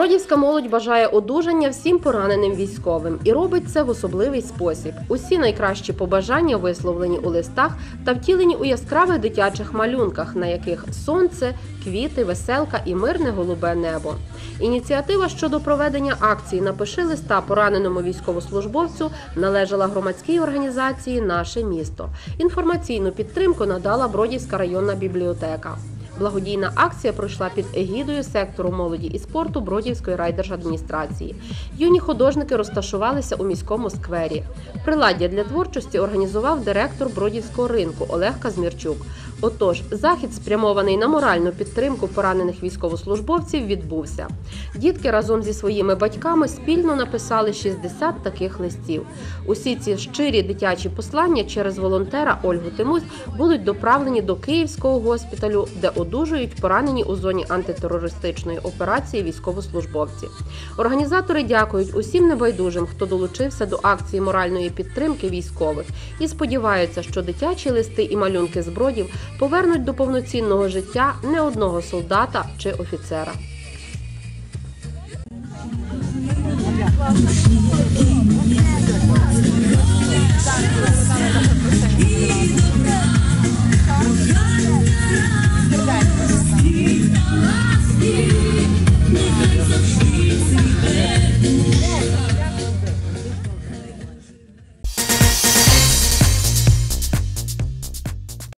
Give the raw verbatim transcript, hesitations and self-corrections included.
Бродівська молодь бажає одужання всім пораненим військовим і робить це в особливий спосіб. Усі найкращі побажання висловлені у листах та втілені у яскравих дитячих малюнках, на яких сонце, квіти, веселка і мирне голубе небо. Ініціатива щодо проведення акції «Напиши листа пораненому військовослужбовцю» належала громадській організації «Наше місто». Інформаційну підтримку надала Бродівська районна бібліотека. Благодійна акція пройшла під егідою сектору молоді і спорту Бродівської райдержадміністрації. Юні художники розташувалися у міському сквері. Приладдя для творчості організував директор Бродівського ринку Олег Казмірчук. Отож, захід, спрямований на моральну підтримку поранених військовослужбовців, відбувся. Дітки разом зі своїми батьками спільно написали шістдесят таких листів. Усі ці щирі дитячі послання через волонтера Ольгу Тимусь будуть доправлені до Київського госпіталю, де одужують поранені у зоні антитерористичної операції військовослужбовці. Організатори дякують усім небайдужим, хто долучився до акції моральної підтримки військових, і сподіваються, що дитячі листи і малюнки з Бродів повернуть до повноцінного життя не одного солдата чи офіцера. Так,